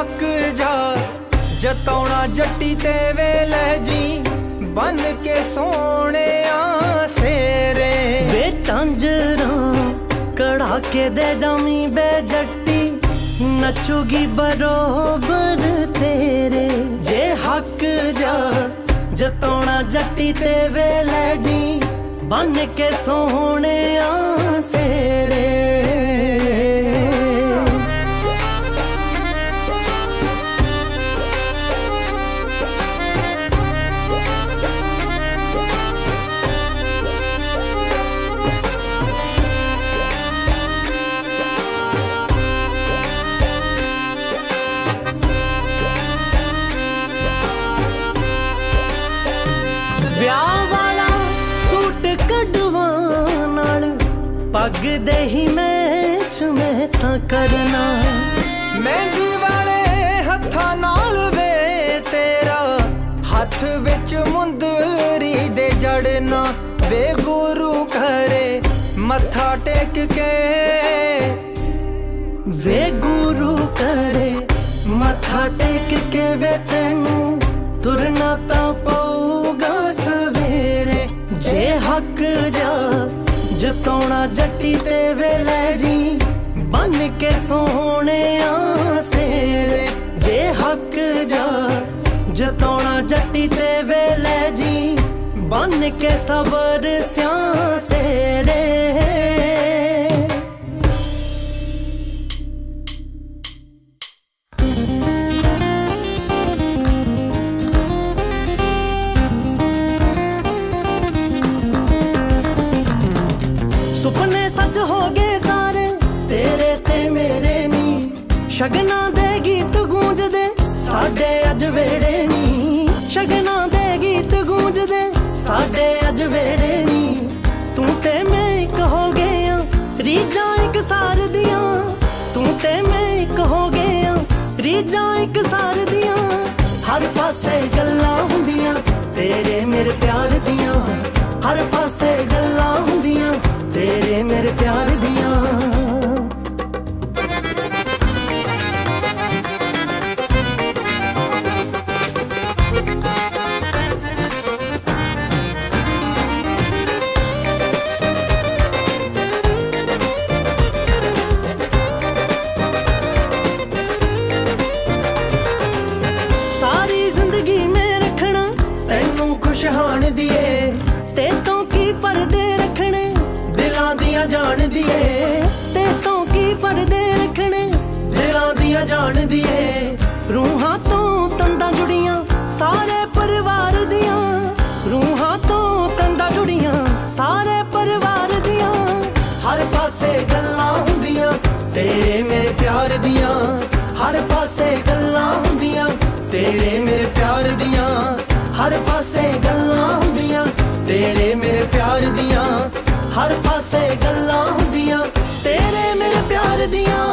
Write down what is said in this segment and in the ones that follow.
हक जा जतौना जट्टी ते वेले जी बन के सोने सेरे वे झांजरा कड़ा के दे जामी बे जट्टी नचुगी बरोबर तेरे जे हक जा जतौना जट्टी ते वेले जी बन के सोने सेरे पग दे ही मैच में था करना मेहंदी वाले हथा नाल वे तेरा हथ विच मुंदरी दे जड़ना वे गुरु घरे मथा टेक के वे गुरु करे मथा टेक के वे तेनू तुरना ता पऊगा सवेरे जे हक जा जतौना जट्टी ते वेले जी बन के सोने सेरे जे हक जा जतौना जट्टी ते वेले जी बन के सबर स्या सेरे सुपने सच हो गए सारे तेरे ते मेरे नी शगना दे गीत गूंज दे साडे अज वेड़े नी शगना दे गीत गूंज दे साडे अज वेड़े नी तू ते मैं एक हो गया रीजा एक सार दियां तू ते मैं एक हो गया रीजा एक सार दियां हर पासे गल्लां हुंदियां तेरे मेरे प्यार दियां हर पासे गल्लां हुंदियां तेरे मेरे प्यार दियां सारी जिंदगी में रखना तैनू खुशहान दिए ते तो की पर्दे रखने दियां जान दिए ते तो की पर्दे रखने दिलां दियां जान दिए रूहां तो तंदा जुड़ियां सारे परिवार दियां रूहां तो तंदा जुड़ियां सारे परिवार दियां हर पासे गल्लां हुंदियां तेरे मेरे प्यार दियां हर पासे गल्लां हुंदियां तेरे मेरे प्यार दियां हर पासे गल्लां हुंदियां तेरे मेरे प्यार दियां हर पासे गल्लां हुंदियां तेरे मेरे प्यार दियां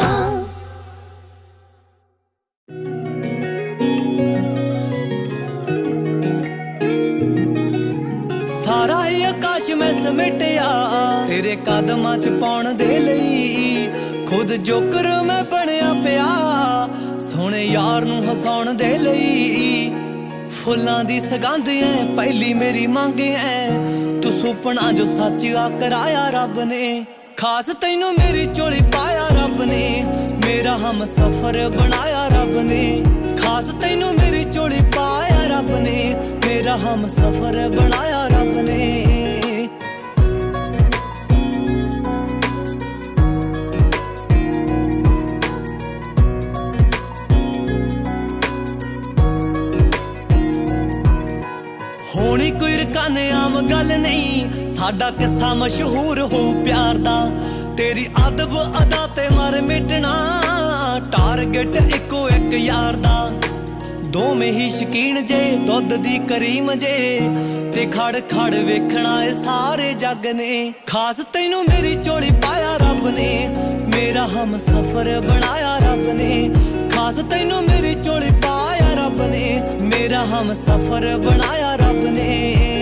सारा ही आकाश में समेटिया तेरे कदमां च पाउण दे लई खुद जोकर मैं बनया पिया सोहणे यार नूं हसाउण दे लई फुल्लां दी सगंध ऐ पहली मेरी मंग ऐ तू सुपना जो सच आ कराया रब ने खास तैनू मेरी झोली पाया रब ने मेरा हम सफर बनाया रब ने खास तैनू मेरी झोली पाया रब ने मेरा हम सफर बनाया रब ने होनी कोई रकाने आम गल नहीं साडा किस्सा मशहूर हो प्यार दा तेरी अदब अदा ते मर मिटना टारगेट इको एक यार दा दोवें ही शकीन जे दुध दी करीम जे ते खड़ खड़ वेखना ए सारे जग ने खास तैनू मेरी झोली पाया रब ने मेरा हम सफर बनाया रब ने खास तैनू मेरी झोली पाया रब ने मेरा हम सफर बनाया रब ने